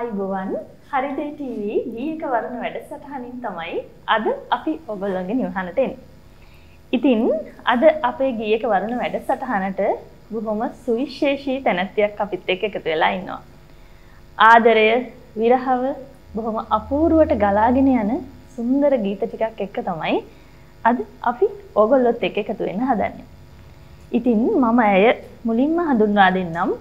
ආයුබෝවන් හරිදේ ටීවී ගීයක වර්ණ වැඩසටහනින් තමයි අද අපි ඔයගොල්ලන්ගේ නිවහනට එන්නේ. ඉතින් අද අපේ ගීයක වර්ණ වැඩසටහනට බොහොම සුවිශේෂී තැනැත්තියක් අපිත් එක්ක එකතු වෙලා ඉන්නවා. ආදරය විරහව බොහොම අපූර්වට ගලාගෙන යන සුන්දර ගීත ටිකක් එක්ක තමයි අද අපි ඔයගොල්ලොත් එක්ක එකතු වෙන්න හදන්නේ. ඉතින් මම ඇය මුලින්ම හඳුන්වා දෙන්නම්.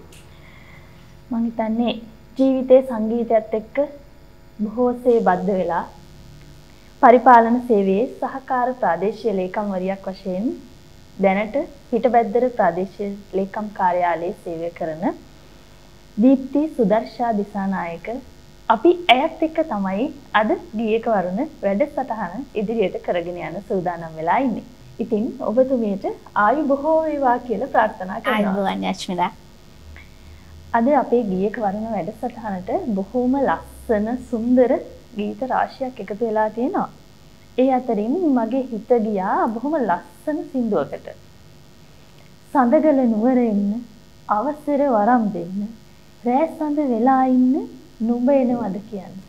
මම හිතන්නේ ජීවිතයේ සංගීතයත් එක්ක බොහෝසේ බද්ධ වෙලා පරිපාලන සේවයේ සහකාර ප්‍රාදේශීය ලේකම්වරියක් වශයෙන් දැනට පිටබැද්දර ප්‍රාදේශීය ලේකම් කාර්යාලයේ සේවය කරන දීප්ති සුදර්ශා දිසානායක අපි ඇයත් එක්ක තමයි අද ගීයක වරුණ වැඩසටහන ඉදිරියට කරගෙන යන සූදානම් වෙලා ඉන්නේ. ඉතින් ඔබතුමියට ආයු බොහෝ වේවා කියලා ප්‍රාර්ථනා කරනවා. ආයුබෝවන් යශ්මිතා. අද අපේ ගීයක වරුණ වැඩසටහනට බොහෝම ලස්සන සුන්දර ගීත රාශියක් එකතු වෙලා තියෙනවා. ඒ අතරින් මගේ හිත ගියා බොහොම ලස්සන සින්දුවකට. සඳගල නුවර එන්න අවසර වරම් දෙන්න රෑ සඳ වෙලා ඉන්න නුඹ එනවද කියන්නේ.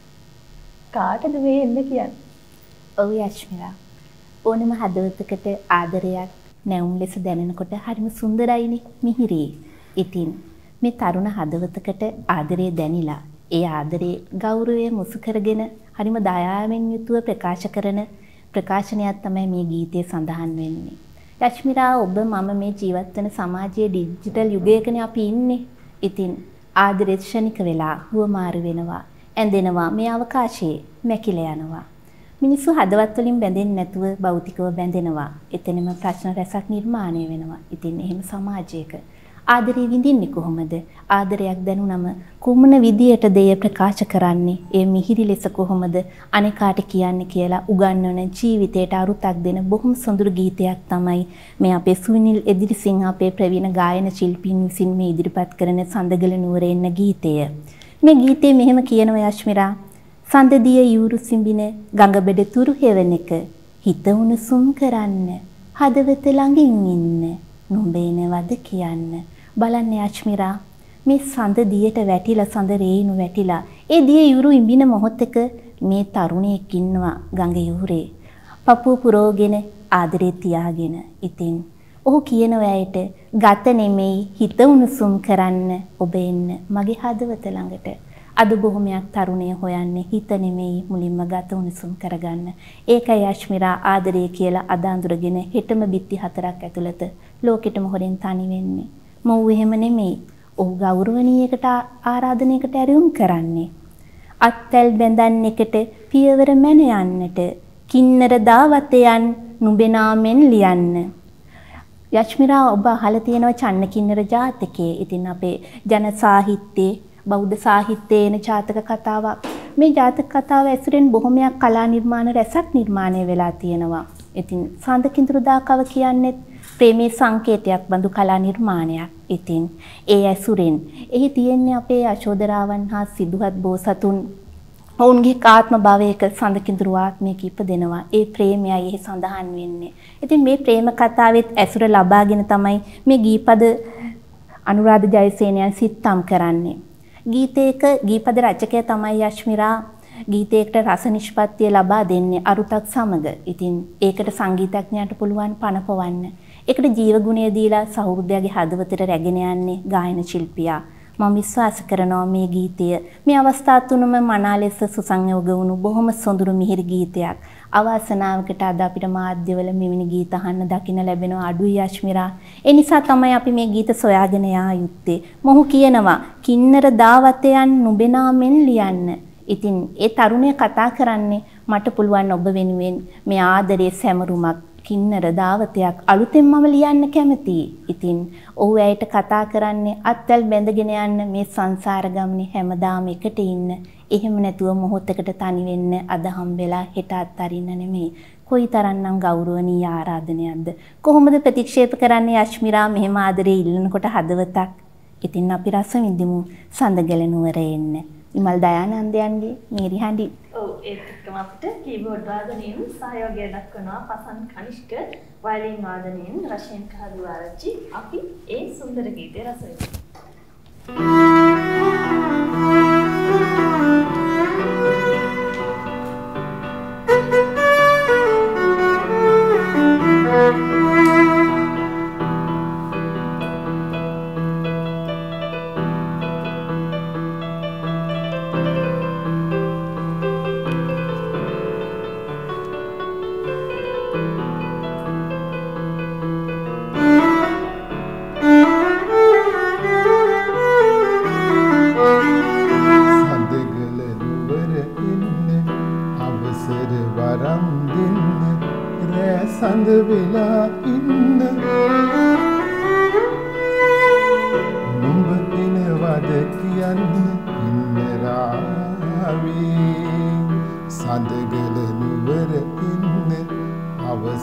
කාටද මේ එන්න කියන්නේ? ඔව් යශ්මිතා. ඕනම හදවතකට ආදරයක් නැවුම් ලෙස දැනෙනකොට හරිම සුන්දරයිනේ මිහිරි. ඉතින් මේ තරුණ හදවතකට ආදරය දැනිලා ඒ ආදරේ ගෞරවය මුසු කරගෙන හරිම දයාවෙන් යුතුව ප්‍රකාශ කරන ප්‍රකාශනයක් තමයි මේ ගීතයේ සඳහන් වෙන්නේ. යශ්මිතා ඔබ මම මේ ජීවත් වෙන සමාජයේ ඩිජිටල් යුගයකනේ අපි ඉන්නේ. ඉතින් ආදරේ ක්ෂණික වෙලා හුවමාරු වෙනවා, ඇඳෙනවා, මේ අවකාශයේ මැකිලා යනවා. මිනිස්සු හදවත් වලින් බැඳෙන්නේ නැතුව භෞතිකව බැඳෙනවා. එතනම ප්‍රශ්න රැසක් නිර්මාණය වෙනවා. ඉතින් එහෙම සමාජයක ආදරේ විඳින්නේ කොහොමද? ආදරයක් දැනුනම කුමන විදියටද එය ප්‍රකාශ කරන්නේ? ඒ මිහිරි ලෙස කොහොමද අනිකාට කියන්නේ කියලා උගන්වන ජීවිතයට අරුතක් දෙන බොහොම සොඳුරු ගීතයක් තමයි මේ අපේ සුනිල් එදිරිසිංහ අපේ ප්‍රවීණ ගායන ශිල්පීන් විසින් මේ ඉදිරිපත් කරන සඳගල නුවර එන්න ගීතය. මේ ගීතේ මෙහෙම කියනවා යශ්මිරා. සඳදිය යූරු සිඹින ගඟබෙඩ තුරු හෙවණක හිත උණුසුම් කරන්න හදවත ළඟින් ඉන්න නුඹ එනවද කියන්න. බලන්න යශ්මිරා මේ සඳ දියට වැටිලා සඳ රේණු වැටිලා ඒ දිය යුරු ඉඹින මොහොතක මේ තරුණයෙක් ඉන්නවා ගඟ යුරේ පපුව පුරෝගෙන ආදරේ තියාගෙන. ඉතින් ඔහු කියනවා ඇයට ගත නෙමෙයි හිත උණුසුම් කරන්න ඔබ එන්න මගේ හදවත ළඟට. අද බොහොමයක් තරුණය හොයන්නේ හිත නෙමෙයි මුලින්ම ගත උණුසුම් කරගන්න. ඒකයි යශ්මිරා ආදරය කියලා අද අඳුරගෙන හෙටම බිත්ති හතරක් ඇතුළත ලෝකෙටම හොරෙන් තනි වෙන්නේ. මොව් එහෙම නෙමෙයි. ඔහු ගෞරවණීයකට ආරාධනයකට ඇරයුම් කරන්නේ. අත්තල් බැඳන් එකට පියවර මැන යන්නට කින්නර දාවත යන් නුඹේ නාමෙන් ලියන්න. යශ්මිරා ඔබ අහලා තියෙනවා චන්න කින්නර ජාතකයේ. ඉතින් අපේ ජන සාහිත්‍යයේ බෞද්ධ සාහිත්‍යයේ එන ජාතක කතාවක්. මේ ජාතක කතාව ඇසුරෙන් බොහොමයක් කලා නිර්මාණ රැසක් නිර්මාණය වෙලා තියෙනවා. ඉතින් සඳ කිඳුරු දාකව කියන්නේ ප්‍රේමී සංකේතයක් බඳු කලා නිර්මාණයක්. ඉතින් ඒ ඇසුරෙන් එහි තියෙන්නේ අපේ යශෝදරාවන් හා සිදුහත් බෝසතුන් ඔවුන්ගේ ආත්ම භාවයක සඳ කිඳුරු ආත්මයක ඉපදෙනවා. ඒ ප්‍රේමයයි එහි සඳහන් වෙන්නේ. ඉතින් මේ ප්‍රේම කතාවෙත් ඇසුර ලබාගෙන තමයි මේ ගීපද අනුරාධ ජයසේනයන් සිත්තම් කරන්නේ. ගීතයක ගීපද රචකයා තමයි යශ්මිරා ගීතයකට රස නිෂ්පත්තිය ලබා දෙන්නේ අරුතක් සමග. ඉතින් ඒකට සංගීතඥයාට පුළුවන් පණ පොවන්න. ඒකට ජීව ගුණය දීලා සහෘදයාගේ හදවතට රැගෙන යන්නේ ගායන ශිල්පියා. මම විශ්වාස කරනවා මේ ගීතය මේ අවස්ථා තුනම මනා ලෙස සුසංයෝග වුණු බොහොම සොඳුරු මිහිරි ගීතයක්. අවාසනාවකට අද අපිට මාධ්‍යවල මෙවැනි ගීත අහන්න දකින්න ලැබෙනවා අඩුයි යශ්මිරා. ඒ නිසා තමයි අපි මේ ගීත සොයාගෙන යා යුත්තේ. මොහු කියනවා කින්නර දාවතයන් නුඹේ නාමෙන් ලියන්න. ඉතින් ඒ තරුණය කතා කරන්නේ මට පුළුවන් ඔබ වෙනුවෙන් මේ ආදරයේ සැමරුමක් කින්නර දාවතයක් අලුතෙන් මම ලියන්න කැමතියි. ඉතින් ඔහු ඇයට කතා කරන්නේ අත්වල බැඳගෙන යන්න මේ සංසාර ගමනේ හැමදාම එකට ඉන්න. එහෙම නැතුව මොහොතකට තනි වෙන්න අද හම්බෙලා හෙට අත්හරින්න නෙමෙයි. කොයිතරම්නම් ගෞරවණීය ආරාධනයක්ද. කොහොමද ප්‍රතික්ෂේප කරන්නේ යශ්මිරා මෙහෙම ආදරේ ඉල්ලනකොට හදවතක්. ඉතින් අපි රස විඳිමු සඳගල නුවර එන්න. විමල් දයානන්දයන්ගේ මේරි හඬි. ඔව් ඒත් එක්කම අපිට කීබෝඩ් වාදනයෙන් සහයෝගය දක්වනවා පසන් කනිෂ්ක, වයලින් වාදනයෙන් රෂෙන් කහදු ආරච්චි. අපි ඒ සුන්දර ගීතය රස විඳිමු.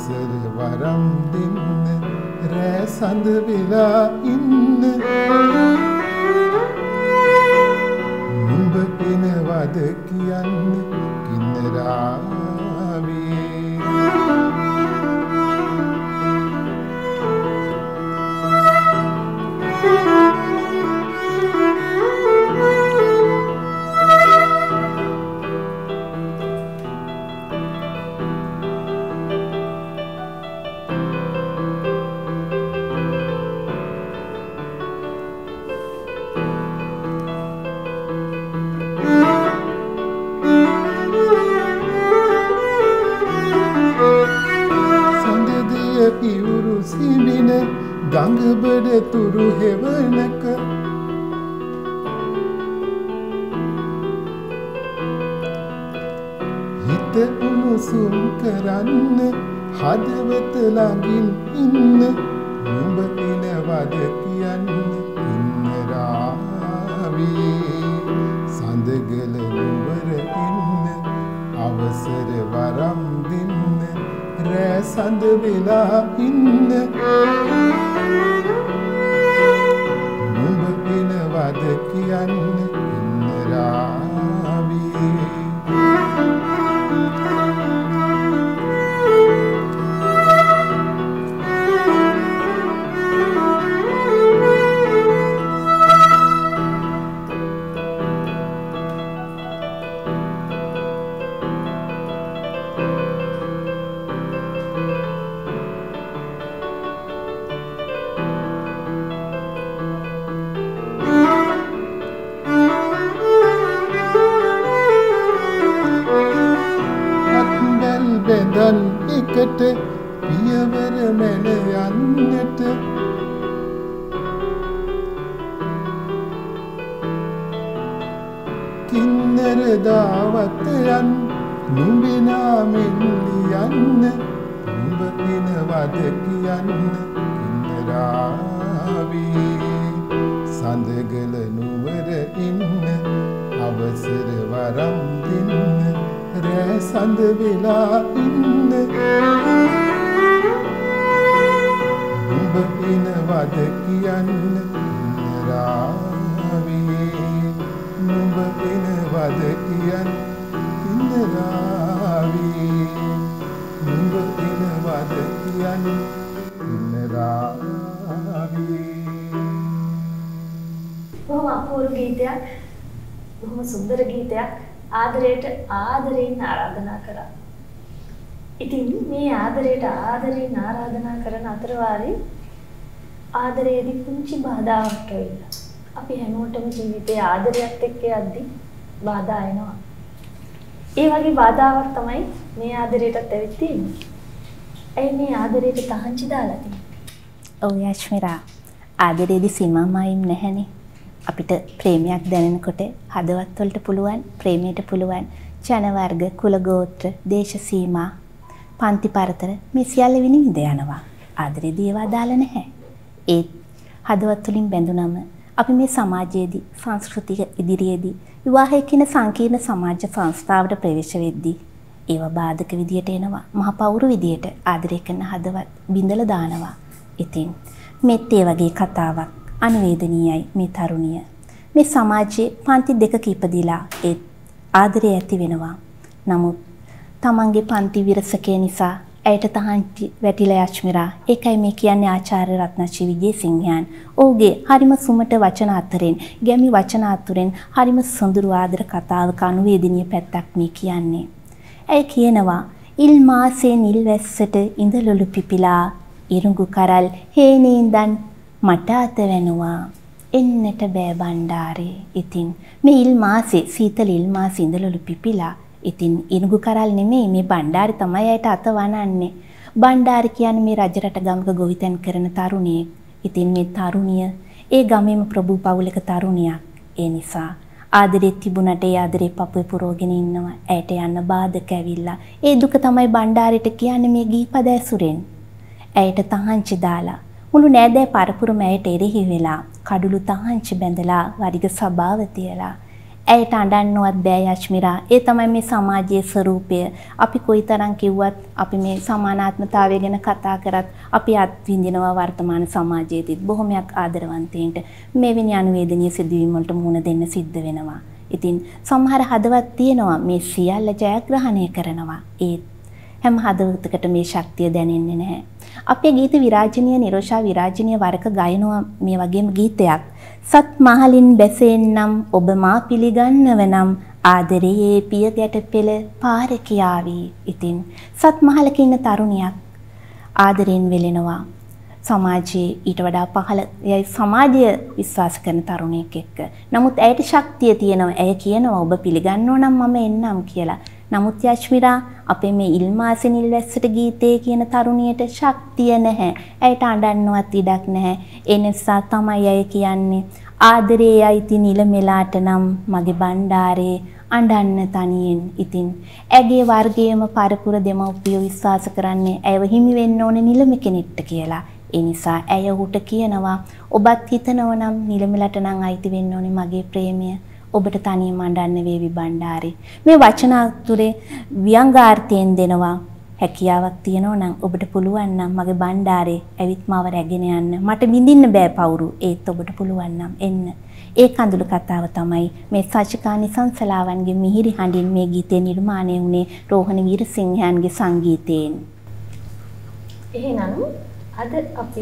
අවසර වරම් දෙන්න රෑ සඳ වෙලා ඉන්න නුඹ එනවද කියන්න කින්නරාවේ ඉවුරු සිඹින ගඟබඩ තුරු හෙවනක හිත උණුසුම් කරන්න හදවත ළඟින් ඉන්න නුඹ එනවද කියන්න කින්නරාවේ සඳගල නුවර ඉන්න අවසර වරම් දෙන්න රෑ සඳ වෙලා ඉන්න නුඹ එනවද කියන්න කින්නරාවේ බෙදන් එකට පියවර මැන යන්නට කින්නර දාවත යන් නුඹේ නාමෙන් ලියන්න නුඹ එනවද කියන්න කින්නරාවේ සඳගල නුවර ඉන්න අවසර වරම් දෙන්න රෑ සඳ වෙලා ඉන්න නුඹ එනවද කියන්න කින්නරාවේ නුඹ එනවද කියන්න කින්නරාවේ නුඹ එනවද කියන්න කින්නරාවේ බොහොම අපූර්ව ගීතයක් බොහොම සුන්දර ගීතයක් ආදරයට ආදරයෙන් ආරාධනා කරා. ඉතින් මේ ආදරයට ආදරයෙන් ආරාධනා කරන අතර වාරේ ආදරයේදී පුංචි බාධාවක් ඇවිල්ලා. අපි හැමෝටම ජීවිතේ ආදරයත් එක්ක යද්දී බාධා එනවා. ඒ වගේ බාධාවක් තමයි මේ ආදරයටත් ඇවිත් තියෙන්නේ. ඇයි මේ ආදරයට තහංචි දාලා තියෙන්නේ? ඔව් යශ්මිරා. ආදරයේදී සීමාමයින් නැහැනේ. අපිට ප්‍රේමයක් දැනෙනකොට හදවත් වලට පුළුවන් ප්‍රේමයට පුළුවන් ජන වර්ග කුල ගෝත්‍ර දේශ සීමා පන්ති පරතර මේ සියල්ල විනිවිද යනවා. ආදරේදී ඒවා දාලා නැහැ. ඒත් හදවත් වලින් බැඳුනම අපි මේ සමාජයේදී සංස්කෘතික ඉදිරියේදී විවාහය කියන සංකීර්ණ සමාජ සංස්ථාවට ප්‍රවේශ වෙද්දී ඒවා බාධක විදියට එනවා. මහ පවුරු විදියට ආදරය කරන හදවත් බිඳලා දානවා. ඉතින් මෙත් ඒ වගේ කතාවක් අනුවේදනීයයි මේ තරුණිය. මේ සමාජයේ පන්ති දෙකක ඉපදිලා ඒ ආදරය ඇති වෙනවා. නමුත් තමන්ගේ පන්ති විරසකය නිසා ඇයට තහංචි වැටිලා යශ්මිරා. ඒකයි මේ කියන්නේ ආචාර්ය රත්නශ්‍රී විජේසිංහයන්. ඔහුගේ හරිම සුමට වචන අතරින්, ගැමි වචන අතුරෙන් හරිම සොඳුරු ආදර කතාවක අනුවේදනීය පැත්තක් මේ කියන්නේ. ඇය කියනවා ඉල් මාසේ නිල් වැස්සට ඉඳලොලු පිපිලා ඉරුඟු කරල් හේනේඳන් මට අත වෙනවා එන්නට බෑ බණ්ඩාරේ. ඉතින් මේ ඉල් මාසේ සීතල ඉල් මාසේ ඉඳලොලු පිපිලා ඉතින් ඉරුඟු කරල් නෙමෙයි මේ බණ්ඩාරේ තමයි ඇයට අත වනන්නේ. බණ්ඩාරේ කියන්නේ මේ රජරට ගමක ගොවිතැන් කරන තරුණියෙක්. ඉතින් මේ තරුණිය ඒ ගමේම ප්‍රභූ පවුලක තරුණියක්. ඒ නිසා ආදරේ තිබුණට ඒ ආදරේ පපුවේ පුරෝගෙන ඉන්නවා. ඇයට යන්න බාධක ඇවිල්ලා. ඒ දුක තමයි බණ්ඩාරේට කියන්නේ මේ ගීපද ඇසුරෙන්. ඇයට තහංචි දාලා මුළු නෑදෑ පරපුරම ඇයට එරෙහි වෙලා කඩුළු තහංචි බැඳලා වරිග සභාව තියලා ඇයට අඬන්නවත් බෑ යශ්මිරා. ඒ තමයි මේ සමාජයේ ස්වરૂපය. අපි කොයිතරම් කිව්වත් අපි මේ සමානාත්මතාවය ගැන කතා කරත් අපි අත්විඳිනවා වර්තමාන සමාජයේදීත් බොහොමයක් ආදරවන්තයින්ට මෙවැනි අනුවේදනීය සිදුවීම් වලට මුහුණ දෙන්න සිද්ධ වෙනවා. ඉතින් සමහර හදවත් තියෙනවා මේ සියල්ල ජයග්‍රහණය කරනවා. ඒත් හැම හදවතකට මේ ශක්තිය දැනෙන්නේ නැහැ. අපේ ගීත විරාජනීය නිරෝෂා විරාජනීය වරක ගයනවා මේ වගේම ගීතයක්. සත් මහලින් බැසෙන්නම් ඔබ මා පිළිගන්නව නම් ආදරයේ පිය ගැට පෙළ පාර කියාවි. ඉතින් සත් මහලක ඉන්න තරුණියක් ආදරෙන් වෙලෙනවා. සමාජයේ ඊට වඩා පහළ යයි සමාජය විශ්වාස කරන තරුණයෙක් එක්ක. නමුත් ඇයට ශක්තිය තියෙනවා. ඇය කියනවා ඔබ පිළිගන්නව නම් මම එන්නම් කියලා. නමුත් යශ්මිරා අපේ මේ ඉල්මාසේ නිල්වැස්සට ගීතේ කියන තරුණියට ශක්තිය නැහැ. ඇයට අඬන්නවත් ඉඩක් නැහැ. ඒ නිසා තමයි අය කියන්නේ ආදරේ අයිති නිල මෙලාට නම් මගේ බණ්ඩාරේ අඬන්න තනියෙන්. ඉතින් ඇගේ වර්ගයේම පරපුර දෙමව්පියෝ විශ්වාස කරන්නේ ඇයව හිමි වෙන්න ඕනේ නිලම කෙනෙක්ට කියලා. ඒ නිසා ඇය උට කියනවා ඔබත් හිතනව නම් නිලමෙලට නම් අයිති වෙන්න ඕනේ මගේ ප්‍රේමය. ඔබට තනියම අඬන්න වේවි බණ්ඩාරේ. මේ වචන අතුරේ ව්‍යංගාර්ථයෙන් දෙනවා. හැකියාවක් තියෙනවා නම් ඔබට පුළුවන් නම් මගේ බණ්ඩාරේ ඇවිත් මාව රැගෙන යන්න. මට විඳින්න බෑ පවුරු. ඒත් ඔබට පුළුවන් නම් එන්න. ඒ කඳුළු කතාව තමයි මේ සචිකානි සංසලාවන්ගේ මිහිරි හඬින් මේ ගීතේ නිර්මාණය වුණේ රෝහණ වීරසිංහයන්ගේ සංගීතයෙන්. එහෙනම් අද අපි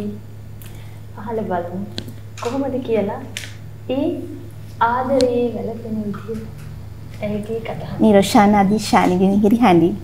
අහලා බලමු කොහොමද කියලා ඒ ආදරේ වැළපෙන විදිය ඇගේ කතාව. නිරෝෂා නදීෂානිගේ මිහිරි හඬින්.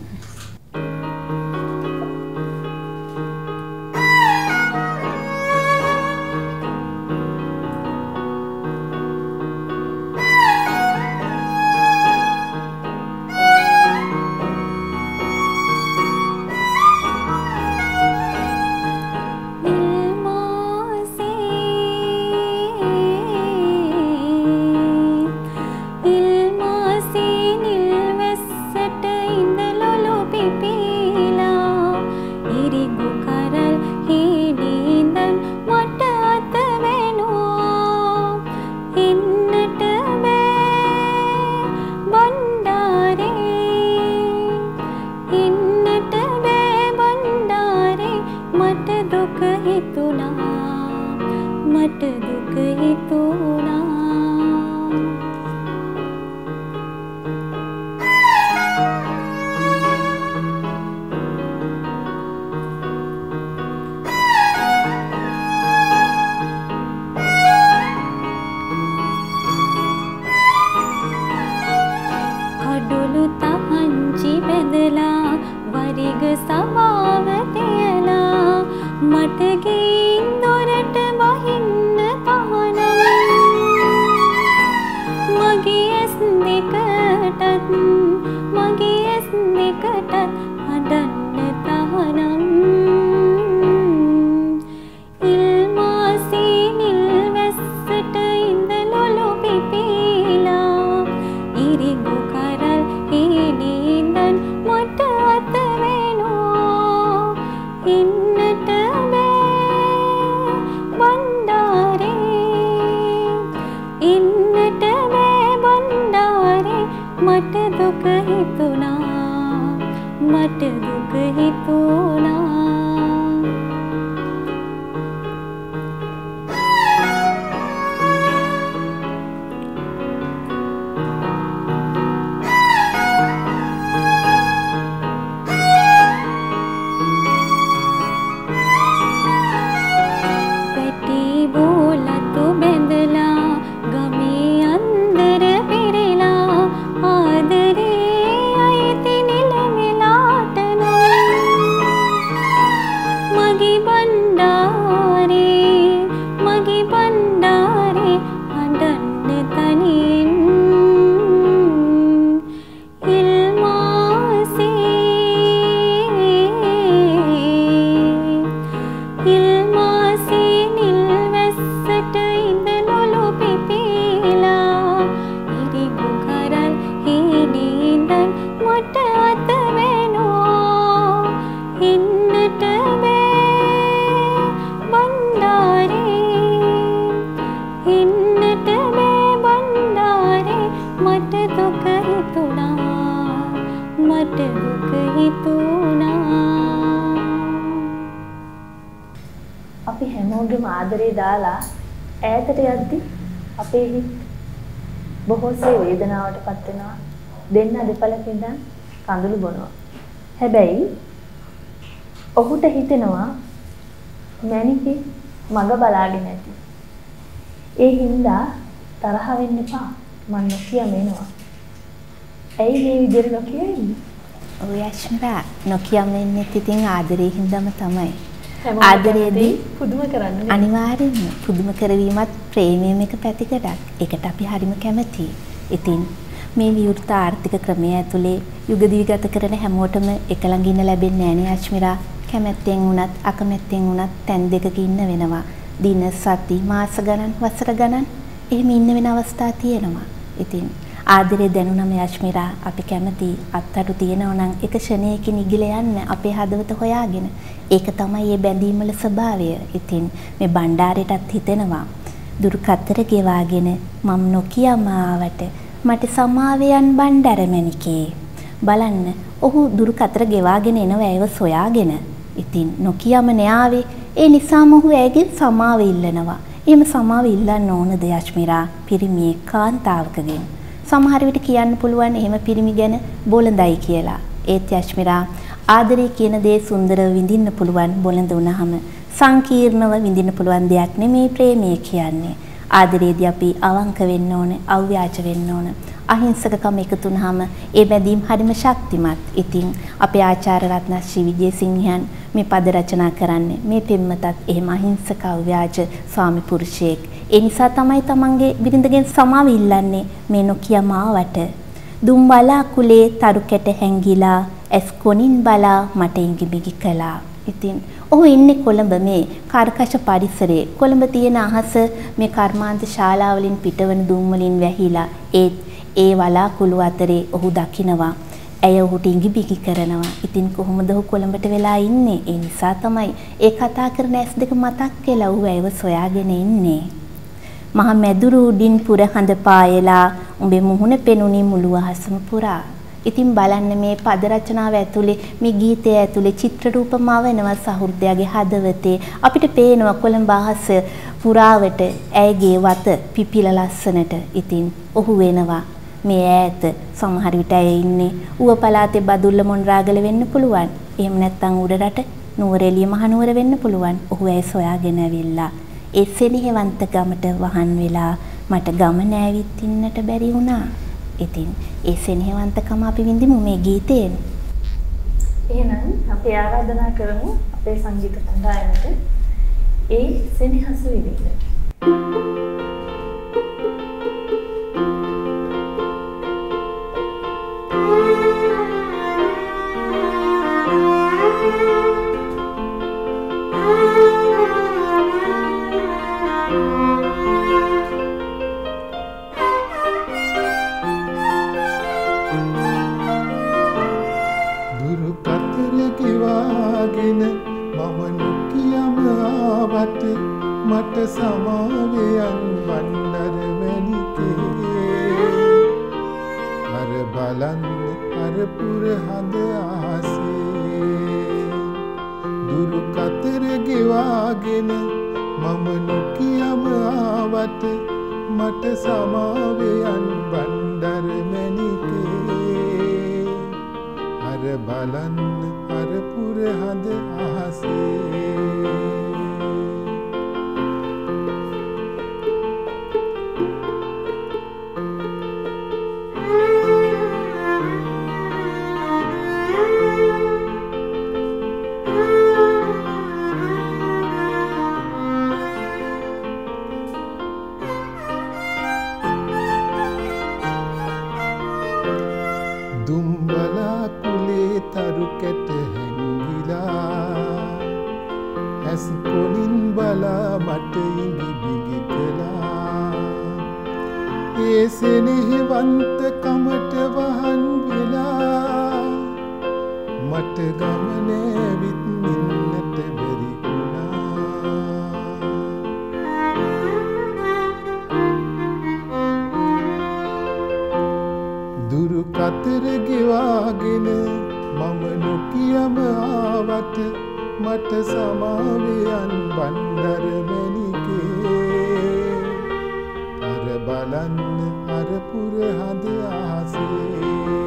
ආදරේ අයිති නිල මෙලාට නම් මට දුක හිතුණා. අපි හැමෝගෙම ආදරේ දාලා ඈතට යද්දි අපේ හිත බොහෝසේ වේදනාවටපත් වෙනවා. දෙන්න දෙපළක ඉඳන් කඳුළු බොනවා. හැබැයි ඔහුට හිතෙනවා මැනිකේ මග බලාගෙන ඇති. ඒ හින්දා තරහ වෙන්න එපා. මම නොකියම එනවා. ඇයි මේ විදිහට නොකිය ඉන්නේ? ඔය යශ්මිතා නොකියම ඉන්නේ ඉතින් ආදරේ හින්දාම තමයි. ආදරේදී පුදුම කරන්නේ. අනිවාර්යෙන්ම පුදුම කරවීමත් ප්‍රේමයේම එක පැතිකඩක්. ඒකට අපි හරිම කැමතියි. ඉතින් මේ විවෘත ආර්ථික ක්‍රමය ඇතුලේ යුග දිවිගත කරන හැමෝටම එක ළඟ ඉන්න ලැබෙන්නේ නැහැ නේ යශ්මිරා. කැමැත්තෙන් වුණත් අකමැත්තෙන් වුණත් තැන් දෙකක ඉන්න වෙනවා. දින සති මාස ගණන් වසර ගණන් එහෙම ඉන්න වෙන අවස්ථා තියෙනවා. ඉතින් ආදරේ දැනුණම යශ්මිරා අපි කැමති අත්තටු තියෙනවා නම් එක ක්ෂණයකින් ඉගිල යන්න අපේ හදවත හොයාගෙන. ඒක තමයි මේ බැඳීම් වල ස්වභාවය. ඉතින් මේ බණ්ඩාරයටත් හිතෙනවා දුරු කතර ගෙවාගෙන මම නොකියම ආවට මට සමාවයන් බණ්ඩාරමණිකේ. බලන්න ඔහු දුරු කතර ගෙවාගෙන එනවා ඒව සොයාගෙන. ඉතින් නොකියම න්යාවේ ඒ නිසාම ඔහු ඇයගෙන් සමාව ඉල්ලනවා. එහෙම සමාව ඉල්ලන්න ඕනද යශ්මිරා පිරිමියේ කාන්තාවකගෙන්? සමහර විට කියන්න පුළුවන් එහෙම පිරිමි ගැන බොළඳයි කියලා. ඒත් යශ්මිරා ආදරේ කියන දේ සුන්දරව විඳින්න පුළුවන් බොළඳ වුණාම සංකීර්ණව විඳින්න පුළුවන් දෙයක් නෙමේ ප්‍රේමය කියන්නේ. ආදරේදී අපි අවංක වෙන්න ඕනේ, අව්‍යාජ වෙන්න ඕනේ. අහිංසකකම එකතු වුනහම ඒ බැඳීම් හරිම ශක්තිමත්. ඉතින් අපේ ආචාර්ය රත්නශ්‍රී විජේසිංහයන් මේ පද රචනා කරන්නේ මේ පෙම්මතත් එහෙම අහිංසක අව්‍යාජ ස්වාමි පුරුෂයෙක්. ඒ නිසා තමයි තමන්ගේ බිරිඳගෙන් සමාව ඉල්ලන්නේ මේ නොකියම ආවට. දුම් බලා කුලේ තරු කැට හැංගිලා ඇස් කොනින් බලා මට ඉඟිබිගි කළා. ඉතින් ඔහු ඉන්නේ කොළඹ මේ කාර්කශ පරිසරයේ. කොළඹ තියෙන අහස මේ කර්මාන්ත ශාලාවලින් පිටවන දුම් වලින් වැහිලා ඒ වලාකුළු අතරේ ඔහු දකිනවා. ඇය ඔහුට ඉඟිබිගි කරනවා. ඉතින් කොහොමද ඔහු කොළඹට වෙලා ඉන්නේ? ඒ නිසා තමයි ඒ කතා කරන ඇස් දෙක මතක් වෙලා ඔහු ඇයව සොයාගෙන ඉන්නේ. මහ මැදුරු උඩින් පුර හඳ පායලා උඹේ මුහුණ පෙනුනි මුළු අහසම පුරා. ඉතින් බලන්න මේ පද රචනාව ඇතුලේ මේ ගීතය ඇතුලේ චිත්‍ර රූපමාව වෙනවා සහෘදයාගේ හදවතේ. අපිට පේනවා කොළඹ අහස පුරාවට ඇයගේ වත පිපිල ලස්සනට. ඉතින් ඔහු වෙනවා මේ ඈත සමහර විට ඇය ඉන්නේ ඌව පළාතේ බදුල්ල මොණරාගල වෙන්න පුළුවන්. එහෙම නැත්නම් උඩරට නුවරඑළිය මහනුවර වෙන්න පුළුවන්. ඔහු ඇය සොයාගෙන ඇවිල්ලා ඒ සෙනෙහවන්ත ගමට වහන් වෙලා මට ගම නෑවිත් ඉන්නට බැරි වුණා. ඉතින් ඒ සෙනෙහවන්තකම අපි විඳිමු මේ ගීතයෙන්. එහෙනම් අපි ආරාධනා කරමු අපේ සංගීත කණ්ඩායමට ඒ සෙනෙහස විඳින්න. මට සමාවයන් බණ්ඩාරමණිකේ. අර බලන්න අර පුර හඳ ආසේ දුරු කතර ගෙවාගෙන මම නොකියම ආවට මට සමාවයන් බණ්ඩාරමණිකේ. අර බලන්න අර පුර හඳ ආසේ දුම්බලා කුලේ තරු කැට හැංගිලා ඇස් කොනින් බලා මට ඉඟිබිඟි කළා. ඒ සෙනෙහවන්ත කමට වහන් වෙලා මට ගමනෑවිත් ඉන්නට බැරි වුණා. දුරු කතර ගෙවාගෙන නොකියම ආවට මට සමාවෙයන් බණ්ඩර මැණිකේ අර බලන්න අර පුර හඳ ආසේ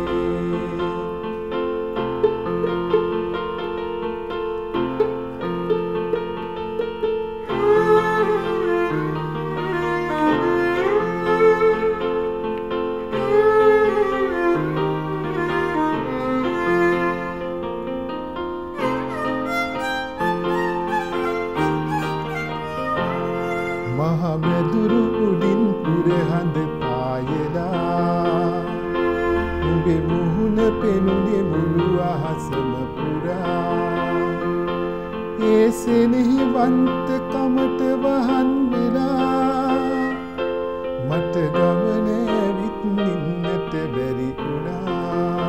මහමෙදුරු උඩින් පුරහඳ පායලා උඹේ මුහුණ පෙනුනේ මුළු අහසම පුරා ඒ සෙනෙහවන්ත කමට වහන් වෙලා මට ගමන ඇවිත් නින්නට බැරි වුණා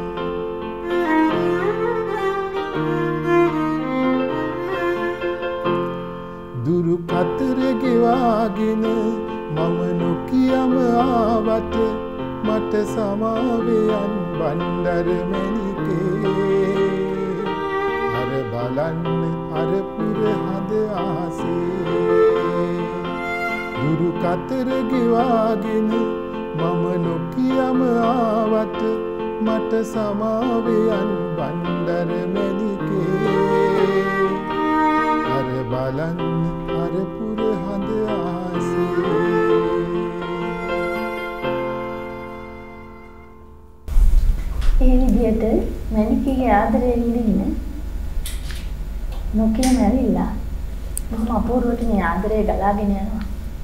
දුරු කතර ගෙවාගෙන මම නොකියම ආවට මට සමාවෙයන් බණ්ඩර මැණිකේ අර බලන්න අර පුර හඳ ආසේ දුරු කතර ගෙවාගෙන මම නොකියම ආවට මට සමාවෙයන් බණ්ඩර මැණිකේ අර බලන්න අර පුර හඳ ආසේ ඒ විදිහට මැණිකගේ ආදරේ විඳින්න නොකියම ඇවිල්ලා බොහොම අපූර්වට මේ ආදරේ ගලාගෙන යනවා.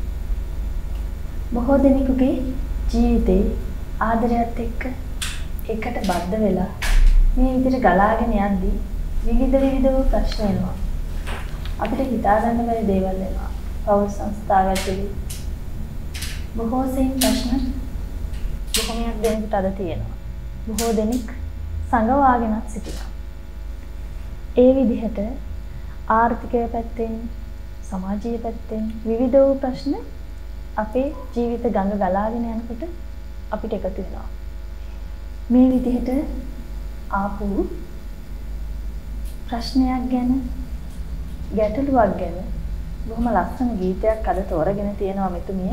බොහෝ දෙනෙකුගේ ජීවිතේ ආදරයත් එක්ක එකට බද්ධ වෙලා මේ විදිහට ගලාගෙන යද්දී විවිධ ප්‍රශ්න එනවා. අපිට හිතා ගන්න බැරි දේවල් එනවා. පෞල් සංස්ථාව ඇතුළේ බොහෝ සෙයින් ප්‍රශ්න බොහොමයක් දෙනෙකුට අද තියෙනවා. බොහෝ දෙනෙක් සංගවාගෙන සිටිනවා. ඒ විදිහට ආර්ථිකය පැත්තෙන් සමාජීය පැත්තෙන් විවිධ වූ ප්‍රශ්න අපේ ජීවිත ගඟ ගලාගෙන යනකොට අපිට එකතු වෙනවා. මේ විදිහට ආපු ප්‍රශ්නයක් ගැන ගැටලුවක් ගැන බොහොම ලස්සන ගීතයක් අද තෝරගෙන තියෙනවා මෙතුමිය.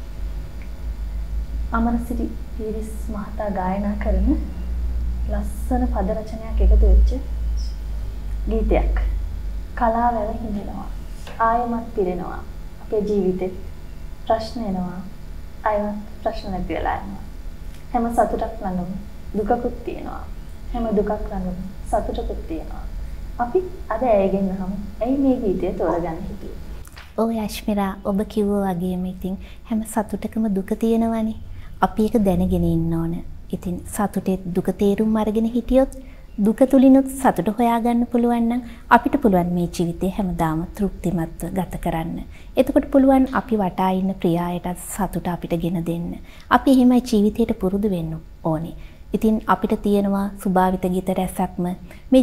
අමරසිරි පීරිස් මහතා ගායනා කරන ලස්සන පද රචනයක් එකතු වෙච්ච ගීතයක්. කලාව හිඳිනවා. ආයමත් පිරෙනවා. අපේ ජීවිතේ ප්‍රශ්න එනවා. ආයමත් ප්‍රශ්න නැති වෙලා යනවා. හැම සතුටක් ළඟම දුකකුත් තියෙනවා. හැම දුකක් ළඟම සතුටකුත් තියෙනවා. අපි අද ඇයගෙන නම් ඇයි මේ ගීතය තෝරගන්න හිතුවේ? ඔව් යශ්මිරා ඔබ කිව්වා වගේම ඉතින් හැම සතුටකම දුක තියෙනවනේ. අපි ඒක දැනගෙන ඉන්න ඕන. ඉතින් සතුටේ දුක තේරුම් අරගෙන හිටියොත් දුක තුලිනුත් සතුට හොයාගන්න පුළුවන් නම් අපිට පුළුවන් මේ ජීවිතේ හැමදාම තෘප්තිමත්ව ගත කරන්න. එතකොට පුළුවන් අපි වටා ඉන්න ප්‍රියායටත් සතුට අපිට ගෙන දෙන්න. අපි එහෙමයි ජීවිතේට පුරුදු වෙන්න ඕනේ. ඉතින් අපිට තියෙනවා සුභාවිත ගීත රැසක්ම මේ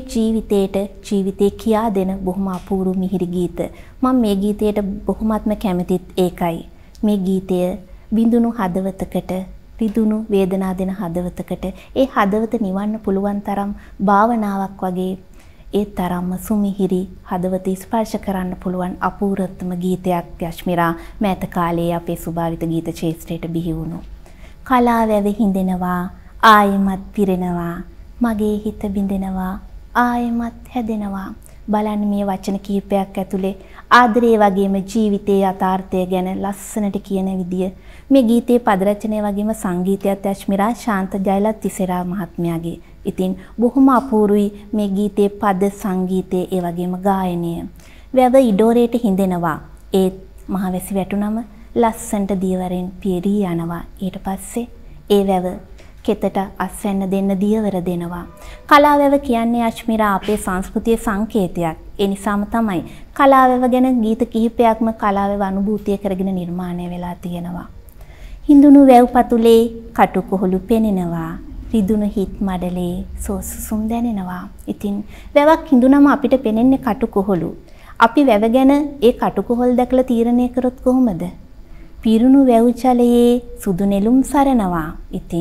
ජීවිතේ කියා දෙන බොහොම අපූර්ව මිහිරි ගීත. මම මේ ගීතයට බොහොමත්ම කැමතිත් ඒකයි. මේ ගීතය බිඳුණු හදවතකට රිදුණු වේදනා දෙන හදවතකට ඒ හදවත නිවන්න පුළුවන් තරම් භාවනාවක් වගේ ඒ තරම්ම සුමිහිරි හදවත ස්පර්ශ කරන්න පුළුවන් අපූර්වතම ගීතයක් යශ්මිරා මෑත කාලයේ අපේ සුභාවිත ගීත ක්ෂේත්‍රයට බිහි වුණු. කලාවැව හිඳෙනවා ආයෙමත් පිරෙනවා මගේ හිත බිඳෙනවා ආයෙමත් හැදෙනවා. බලන්න මේ වචන කිහිපයක් ඇතුලේ ආදරේ වගේම ජීවිතයේ යථාර්ථය ගැන ලස්සනට කියන විදිය මේ ගීතයේ පද රචනය වගේම සංගීතයත් යශ්මිරා ශාන්ත ජයලත් තිසරා මහත්මයාගේ. ඉතින් බොහොම අපූර්වයි මේ ගීතයේ පද සංගීතයේ ඒ වගේම ගායනය. වැව ඉඩෝරේට හිඳෙනවා. ඒ මහවැසි වැටුනම ලස්සනට දියවරෙන් පිරී යනවා. ඊට පස්සේ ඒ වැව කෙතට අස්වැන්න දෙන්න දියවර දෙනවා. කලාවැව කියන්නේ යශ්මිරා අපේ සංස්කෘතියේ සංකේතයක්. ඒ නිසාම තමයි කලාවැව ගැන ගීත කිහිපයක්ම කලාවැව අනුභූතිය කරගෙන නිර්මාණය වෙලා තියෙනවා. හිඳුණු වැව් පතුලේ කටුකොහළු පෙනෙනවා. රිදුණු හිත් මඩලේ සෝසුසුම් දැනෙනවා. ඉතින් වැවක් හිඳුනම අපිට පෙනෙන්නේ කටුකොහළු. අපි වැව ගැන ඒ කටුකොහල් දැකලා තීරණය කරොත් කොහොමද? පිරුණු වැව් ජලයේ සුදු නෙළුම් සරනවා. ඉතින්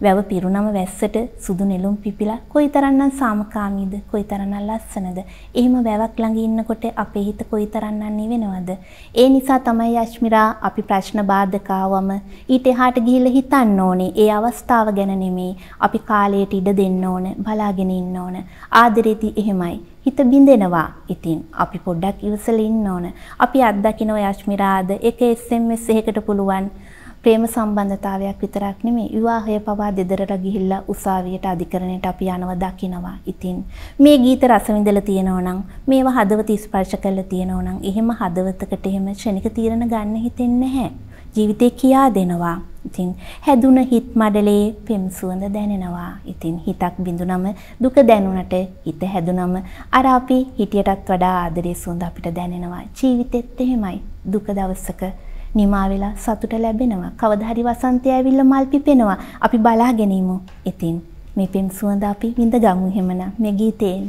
වැව පිරුණම වැස්සට සුදු නෙළුම් පිපිලා කොයිතරම්නම් සාමකාමීද, කොයිතරම්නම් ලස්සනද. එහෙම වැවක් ළඟ ඉන්නකොට අපේ හිත කොයිතරම්නම් නිවෙනවද. ඒ නිසා තමයි යශ්මිරා අපි ප්‍රශ්න බාධක ආවම ඊට එහාට ගිහිල්ලා හිතන්න ඕනේ. ඒ අවස්ථාව ගැන නෙමෙයි. අපි කාලයට ඉඩ දෙන්න ඕන, බලාගෙන ඉන්න ඕන. ආදරෙදි එහෙමයි. හිත බින්දෙනවා. ඉතින් අපි පොඩ්ඩක් ඉවසලා ඉන්න ඕන. අපි අත්දකින්න යශ්මිරාද එක SMS එකකට පුළුවන් ප්‍රේම සම්බන්ධතාවයක් විතරක් නෙමෙයි විවාහය පවා දෙදරට ගිහිල්ලා උසාවියට අධිකරණයට අපි යනවා දකින්නවා. ඉතින් මේ ගීත රස විඳලා තියෙනවා නම් මේවා හදවත ස්පර්ශ කරලා තියෙනවා නම් එහෙම හදවතකට එහෙම ක්ෂණික තීරණ ගන්න හිතෙන්නේ නැහැ. ජීවිතේ කියා දෙනවා. ඉතින් හැදුන හිත් මඩලේ පෙම් සුවඳ දැනෙනවා. ඉතින් හිතක් බිඳුනම දුක දැනුණට හිත හැදුනම අර අපි හිටියටත් වඩා ආදරේ සුවඳ අපිට දැනෙනවා. ජීවිතෙත් එහෙමයි. දුක දවසක නිමා වෙලා සතුට ලැබෙනවා. කවදා හරි වසන්තය ඇවිල්ලා මල් පිපෙනවා. අපි බලාගෙන ඉමු. ඉතින් මේ පෙම් සුවඳ අපි විඳ ගමු එහෙමනම් මේ ගීතයෙන්.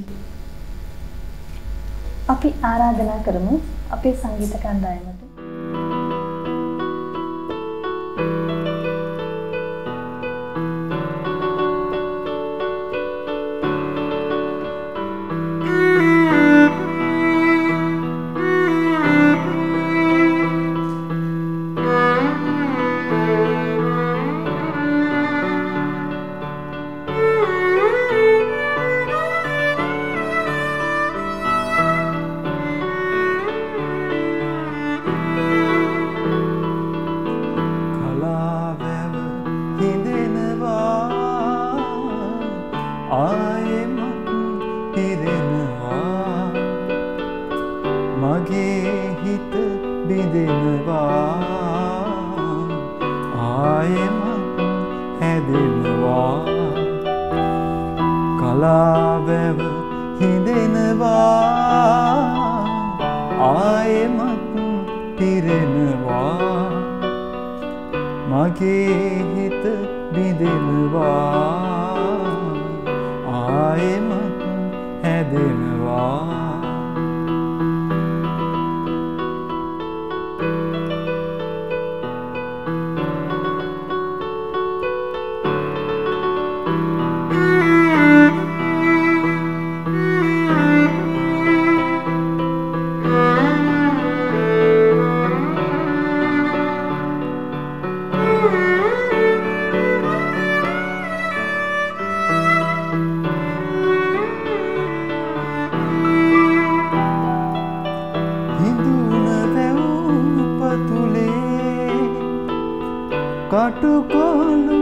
අපි ආරාධනා කරමු අපේ සංගීත කණ්ඩායමට. කටුකොළු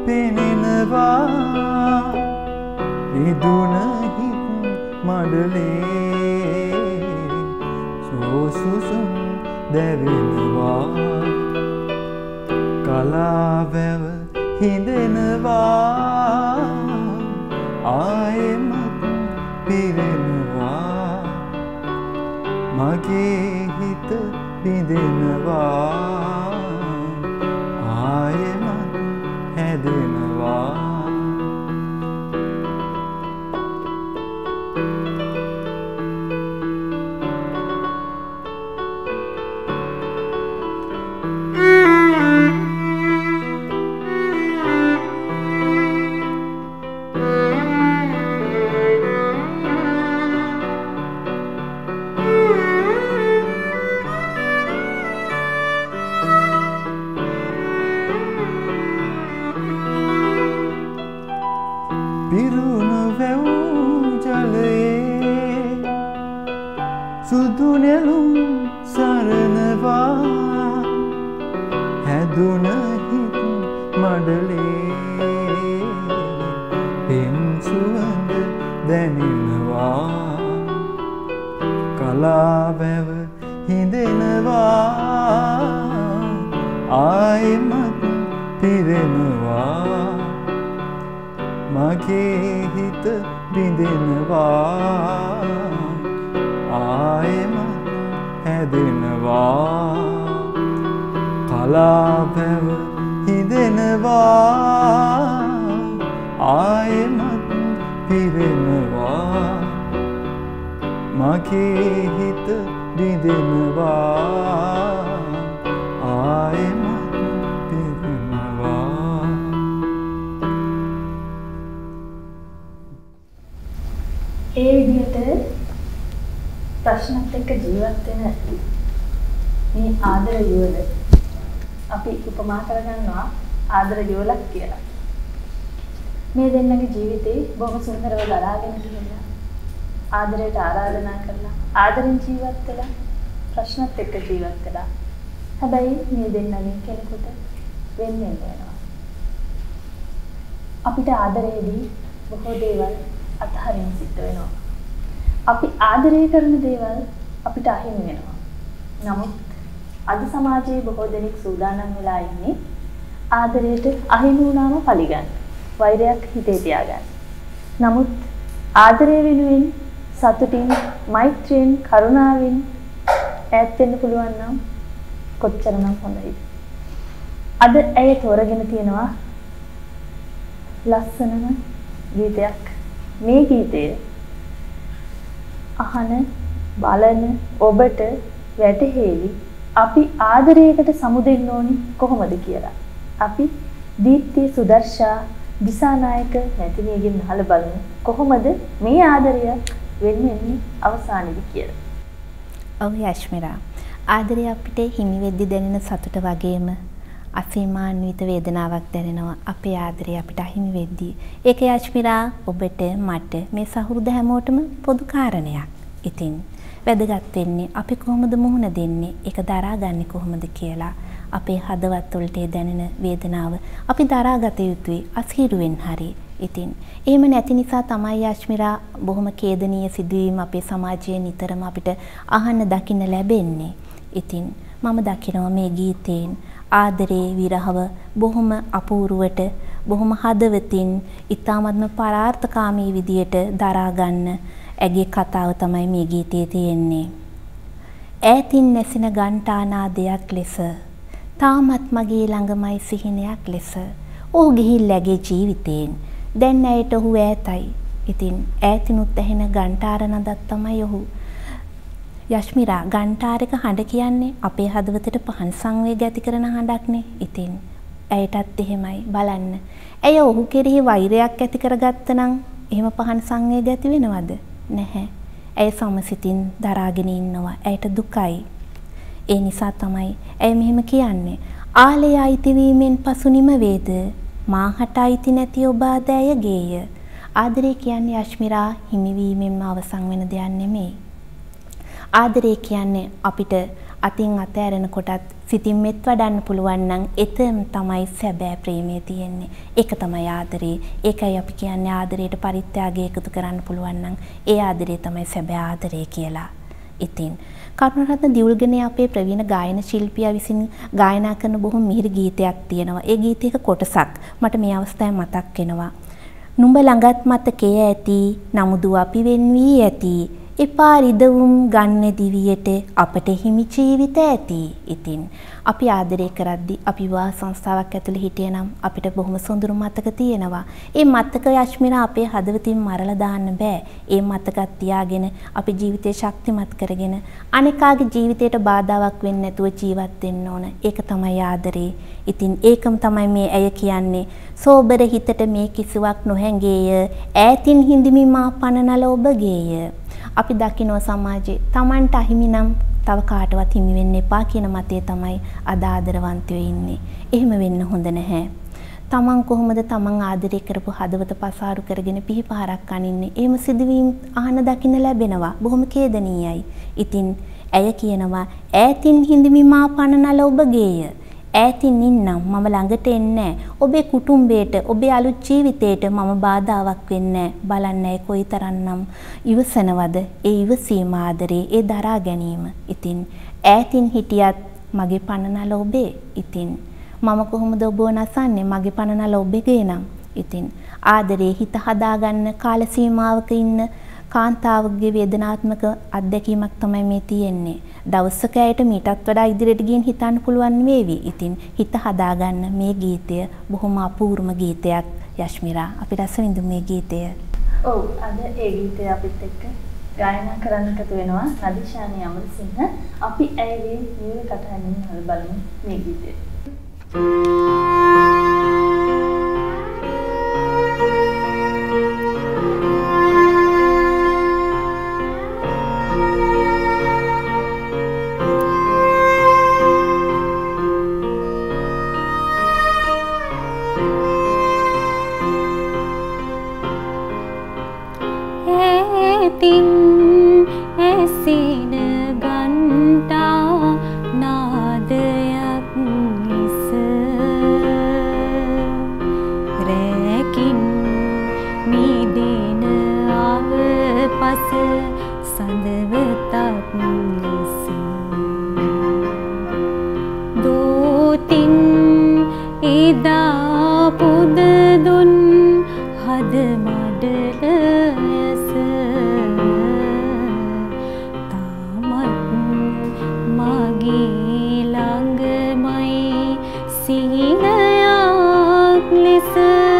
පෙනෙනවා නිදුන හිත් මඩලේ සෝසුසුම් දැවෙනවා කලාවැව හිඳෙනවා ආයෙමත් පිරෙනවා මගේ හිත බිඳෙනවා ආයෙමත් හැදෙනවා පිරුණු වැව් ජලයේ සුදු නෙළුම් සරනවා හැදුන හිත් මඩලේ පෙම් සුවඳ දැනෙනවා කලාවැව හිඳෙනවා ආයෙමත් පිරෙනවා මගේ හිත බිඳෙනවා ආයෙමත් හැදෙනවා කලාවැව හිඳෙනවා ආයෙමත් පිරෙනවා මගේ හිත බිඳෙනවා ආයෙමත් පිරෙනවා ප්‍රශ්නත් එක්ක ජීවත් වෙන මේ ආදර යුවල අපි උපමා කරගන්නවා ආදර යුවලක් කියලා. මේ දෙන්නගේ ජීවිතේ බොහොම සුන්දරව ගලාගෙන ගිහිල්ලා ආදරයට ආරාධනා කරලා ආදරෙන් ජීවත් වෙලා ප්‍රශ්නත් එක්ක ජීවත් වෙලා හැබැයි මේ දෙන්නගෙන් කෙනෙකුට වෙන වෙනවා. අපිට ආදරයේදී බොහෝ දේවල් අත්හරින්න සිද්ධ වෙනවා. අපි ආදරය කරන දේවල් අපිට අහිමි වෙනවා. නමුත් අද සමාජයේ බොහෝ දෙනෙක් සූදානම් වෙලා ඉන්නේ ආදරයට අහිමි වුණාම පරිගන්න. වෛරයක් හිතේ තියාගන්න. නමුත් ආදරය වෙනුවෙන් සතුටින්, මෛත්‍රියෙන්, කරුණාවෙන් ඈත් වෙන්න පුළුවන් නම් කොච්චරනම් හොඳයිද? අද ඇය තෝරගෙන තියෙනවා ලස්සනම ගීතයක්. මේ ගීතය අහන බලන ඔබට වැටහෙවි අපි ආදරයකට සමුදෙන්න ඕනි කොහොමද කියලා. අපි දීප්ති සුදර්ශා දිසානායක නැතිනියගෙන් අහලා බලමු කොහොමද මේ ආදරය වෙන්නේ අවසානයේදී කියලා. ඔව් යශ්මිරා, ආදරය අපිට හිමි වෙද්දි දැනෙන සතුට වගේම අසීමාන්විත වේදනාවක් දැනෙනවා අපේ ආදරය අපිට අහිමි වෙද්දී. ඒක යශ්මිරා ඔබට මට මේ සහෘද හැමෝටම පොදු කාරණයක්. ඉතින් වැදගත් වෙන්නේ අපි කොහොමද මුහුණ දෙන්නේ, ඒක දරාගන්නේ කොහොමද කියලා. අපේ හදවත් වලට දැනෙන වේදනාව අපි දරාගත යුතුයි අසීරුවෙන් හරි. ඉතින් එහෙම නැති නිසා තමයි යශ්මිරා බොහොම ඛේදනීය සිදුවීම් අපේ සමාජයේ නිතරම අපිට අහන්න දකින්න ලැබෙන්නේ. ඉතින් මම දකිනවා මේ ගීතයෙන් ආදරේ විරහව බොහොම අපූර්වට බොහොම හදවතින් ඊ타මත්ම පරාර්ථකාමී විදියට දරා ගන්න ඇගේ කතාව තමයි මේ ගීතයේ තියෙන්නේ. ඈතින් නැසින ගන්ටානාදයක් ලෙස තාමත් මගේ ළඟමයි සිහිනයක් ලෙස ඔහු ගිහිල්ලාගේ ජීවිතයෙන් දැන් ඇයට ඔහු ඈතයි. ඉතින් ඈතිනුත් ඇහෙන ගන්ටාර නදක් තමයි ඔහු. යශ්මිරා, ගන්ටාරක හඬ කියන්නේ අපේ හදවතට පහන් සංවේග ඇති කරන හඬක්නේ. ඉතින් ඇයටත් එහෙමයි. බලන්න. ඇය ඔහු කෙරෙහි වෛරයක් ඇති කරගත්ත නම් එහෙම පහන් සංවේග ඇති වෙනවද? නැහැ. ඇය සමසිතින් දරාගෙන ඉන්නවා. ඇයට දුකයි. ඒ නිසා තමයි ඇය මෙහෙම කියන්නේ. ආලය අයිති වීමෙන් පසු නිම වේද මාහට අයිති නැති ඔබ ආදෑයගේය. ආදරය කියන්නේ යශ්මිරා හිමිවීමෙන්ම අවසන් වෙන දෙයක් නෙමෙයි. ආදරය කියන්නේ අපිට අතින් අත ඇරෙන කොටත් සිතින් මෙත් වඩන්න පුළුවන් නම් එතන තමයි සැබෑ ප්‍රේමය තියෙන්නේ. ඒක තමයි ආදරේ. ඒකයි අපි කියන්නේ ආදරයට පරිත්‍යාගය එකතු කරන්න පුළුවන් නම් ඒ ආදරේ තමයි සැබෑ ආදරය කියලා. ඉතින් කරුණාරත්න දියුල්ගනේ අපේ ප්‍රවීණ ගායන ශිල්පියා විසින් ගායනා කරන බොහොම මිහිරි ගීතයක් තියෙනවා. ඒ ගීතයක කොටසක් මට මේ අවස්ථාවේ මතක් වෙනවා. නුඹ ළඟත් මතකයේ ඇති නමුදු අපි වෙන් වී ඇති එපා රිදවුම් ගන්න දිවියට අපට හිමි ජීවිත ඇති. ඉතින් අපි ආදරය කරද්දී අපි විවාහ සංස්ථාවක් ඇතුළේ හිටියනම් අපිට බොහොම සොඳුරු මතක තියෙනවා. ඒ මතක යශ්මිරා අපේ හදවතින් මරලා දාන්න බෑ. ඒ මතකත් තියාගෙන අපි ජීවිතේ ශක්තිමත් කරගෙන අනිකාගේ ජීවිතයට බාධාවක් වෙන්නේ නැතුව ජීවත් වෙන්න ඕන. ඒක තමයි ආදරේ. ඉතින් ඒකම තමයි මේ ඇය කියන්නේ. සෝබර හිතට මේ කිසිවක් නොහැඟේය. ඈතින් හිඳිමි මා පනනල ඔබගේය. අපි දකින්න සමාජයේ Tamanට අහිමි නම් තව කාටවත් හිමි වෙන්න එපා කියන මතය තමයි අද ආදරවන්තයෝ ඉන්නේ. එහෙම වෙන්න හොඳ නැහැ. Taman කොහොමද Taman ආදරය කරපු හදවත පසාරු කරගෙන පිහිපාරක් අනින්නේ? එහෙම සිදුවීම් අහන දකින්න ලැබෙනවා. බොහොම ඛේදනීයයි. ඉතින් ඇය කියනවා ඈතින් හිඳිමි මා පනනල ඔබගේය. ඈතින් ඉන්නම් මම ළඟට එන්නේ ඔබේ කුටුම්බයට ඔබේ අලුත් ජීවිතයට මම බාධාවක් වෙන්නේ බලන්න ඒ කොයිතරම්නම් ඉවසනවද ඒ ඉවසීම ආදරේ ඒ දරා ගැනීම. ඉතින් ඈතින් හිටියත් මගේ පනනල ඔබේ. ඉතින් මම කොහොමද ඔබව නසන්නේ මගේ පනනල ඔබගේ නම්. ඉතින් ආදරේ හිත හදාගන්න කාල සීමාවක ඉන්න කාන්තාවගේ වේදනාත්මක අත්දැකීමක් තමයි මේ තියෙන්නේ. දවසක ඇයට මීටත් වඩා ඉදිරියට ගිහින් හිතන්න පුළුවන් වේවි. ඉතින් හිත හදාගන්න මේ ගීතය බොහොම අපූර්වම ගීතයක් යශ්මිරා. අපි රස විඳමු මේ ගීතය. ඔව්, අද ඒ ගීතය අපිත් එක්ක ගායනා කරන්න එකතු වෙනවා නදීෂානි අමරසිංහ. අපි ඇයගේ නියම කතාවෙන් බලමු මේ ගීතය. දෝතින් ඇසෙන ගන්ටා නාදයක් මිස රැකින් මිදෙන අවපස සඳවතක් ලෙස දෝතින් එදා පුද දුන් හද මඩල ඇස තාමත් මගේ ළඟමයි සිහිනයක් ලෙස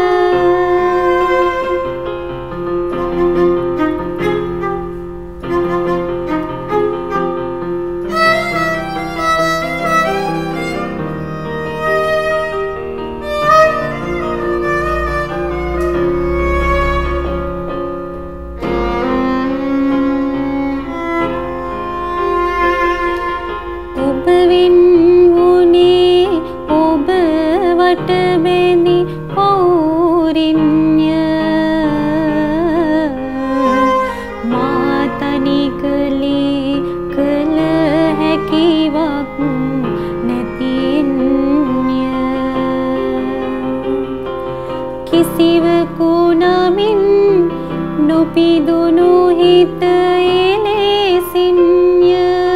කිසිවකු නමින් නොපිදුණු හිත එලෙසින්ය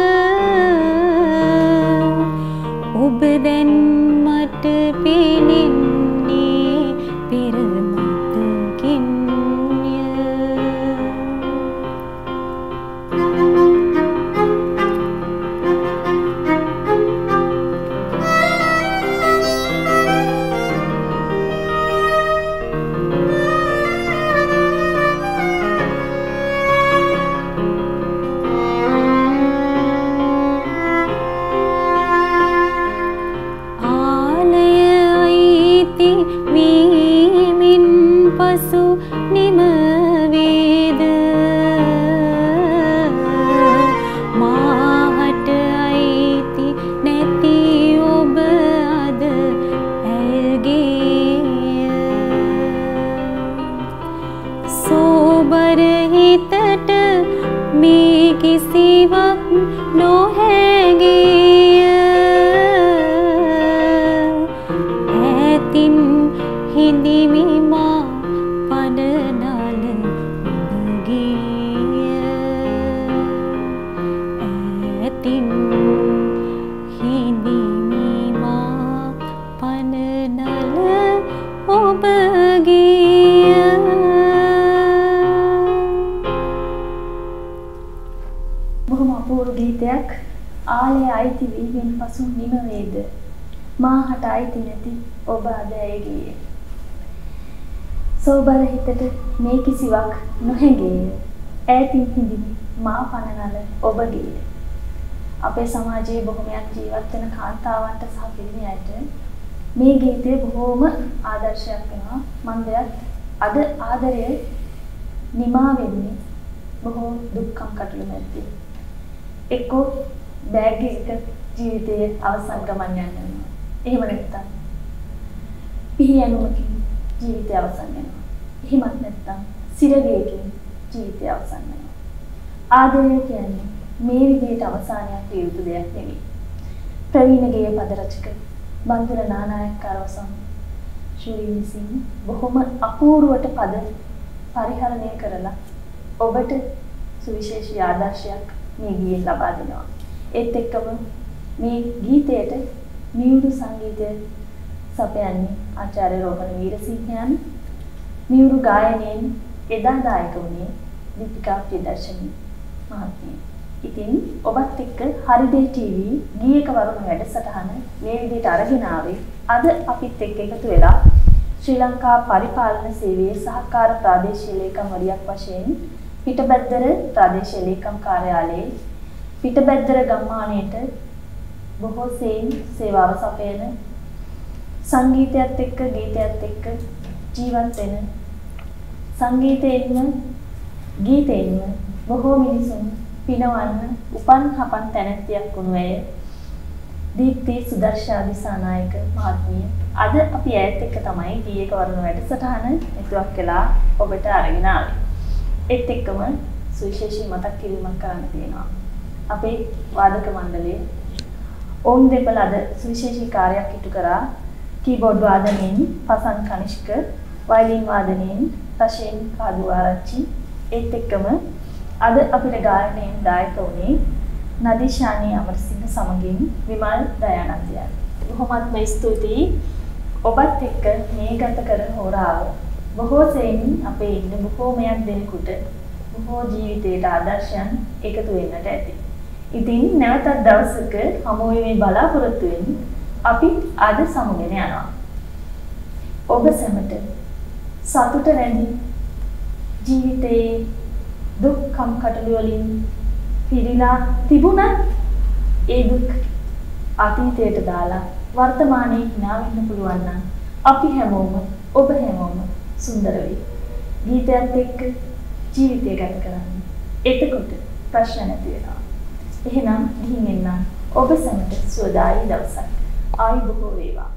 ඔබ දැන් මට පෙනෙන්නේ පෙර මතකින්ය පසු නිම වේද මාහට අයිති නැති ඔබ අද ඇයගේ සෝබර හිතට මේ කිසිවක් නොහැගේ ඈතින් හිඳිමි මා පනනල උදගිය ඈතින් හිඳිමි මා පනනල ඔබගිය බොහොම අපූර්ව ගීතයක්. ආලය අයිති වීමෙන් පසු නිම වේද මාහට අයිති නැති ඔබ අද ඇයගේ සෝබර හිතට මේ කිසිවක් නොහැඟේය ඈතින් හිඳිමි මා පනනල ඔබගේ. අපේ සමාජයේ බොහොමයක් ජීවත් වෙන කාන්තාවන්ට සහ පිරිමියන්ට මේ ගීතය බොහොම ආදර්ශයක් වෙනවා. මම දෙයක් අද ආදරය නිමා වෙන්නේ බොහෝ දුක්ඛම් කටළු මැද්දේ. එක්කෝ බෑග් එක ජීවිතයේ අවසන් ගමන් යනවා. එහෙම නැත්නම් පිහියනුමකින් ජීවිතය අවසන් වෙනවා. එහෙමත් නැත්නම් සිරගයකින් ජීවිතය අවසන් වෙනවා. ආදරය කියන්නේ මේ විදිහට අවසානයක් විය යුතු දෙයක් නෙවෙයි. ප්‍රවීණ ගේය පද රචක බන්දුර නානායක කරවසම් ශූරී විසින් බොහොම අපූර්වට පද පරිහරණය කරලා ඔබට සුවිශේෂී ආදර්ශයක් මේ ගීයෙන් ලබා දෙනවා. ඒත් එක්කම මේ ගීතයට මියුරු සංගීතය සපයන්නේ ආචාර්ය රෝහණ වීරසිංහයන්. මියුරු ගායනයෙන් එදා දායක වුණේ දීපිකා ප්‍රියදර්ශනී මහත්මිය. ඉතින් ඔබත් එක්ක හරිදේ ටීවී ගීයක වරුණ වැඩසටහන මේ විදිහට අරගෙන ආවේ අද අපිත් එක්ක එකතු වෙලා ශ්‍රී ලංකා පරිපාලන සේවයේ සහකාර ප්‍රාදේශීය ලේකම්වරියක් වශයෙන් පිටබැද්දර ප්‍රාදේශීය ලේකම් කාර්යාලයේ පිටබැද්දර ගම්මානයේට බොහෝ සෙයින් සේවාව සපයන සංගීතයත් එක්ක ගීතයත් එක්ක ජීවත් වෙන සංගීතයෙන්ම ගීතයෙන්ම බොහෝ මිනිසුන් පිනවන්න උපන් හපන් තැනැත්තියක් වුණු ඇය දීප්ති සුදර්ශා දිසානායක මහත්මිය අද අපි ඈත් එක්ක තමයි ගීයක වරුණ වැඩසටහන මෙතුවක් වෙලා ඔබට අරගෙන ආවේ. ඒත් එක්කම සුවිශේෂී මතක් කිරීමක් කරන්න තියෙනවා. අපේ වාදක මණ්ඩලයේ ඔවුන් දෙපළ අද සුවිශේෂී කාර්යයක් ඉටු කරා. කීබෝඩ් වාදනයෙන් පසන් කනිෂ්ක, වයලින් වාදනයෙන් රෂෙන් පාදුආරච්චි, ඒත් එක්කම අද අපිට ගායනයෙන් දායක වුණේ නදීෂානි අමරසිංහ සමගින් විමල් දයානන්දයන්. බොහොමත්ම ස්තුතියි ඔබත් එක්ක මේ ගත කරන හොරාව. බොහෝ සෙයින් අපේ ඉන්න බොහෝමයක් දෙනෙකුට බොහෝ ජීවිතයට ආදර්ශයන් එකතු වෙන්නට ඇති. ඉතින් නැවතත් දවසක හමු වීමේ බලාපොරොත්තු වෙමින් අපි අද සමුගෙන යනවා. ඔබ සැමට සතුට රැඳි ජීවිතයේ දුක්ඛම් කටළු වලින් පිරීලා තිබුණත් ඒ දුක් අතීතයට දාලා වර්තමානයේ hina වෙන්න පුළුවන් නම් අපි හැමෝම ඔබ හැමෝම සුන්දර වෙයි. ගීතයත් එක්ක ජීවිතය ගත කරන්න. එතකොට ප්‍රශ්න නැති වෙනවා. එහෙනම් ගිහින් එන්න ඔබ සැමට සුවදායි දවසක්. ආයුබෝව වේවා.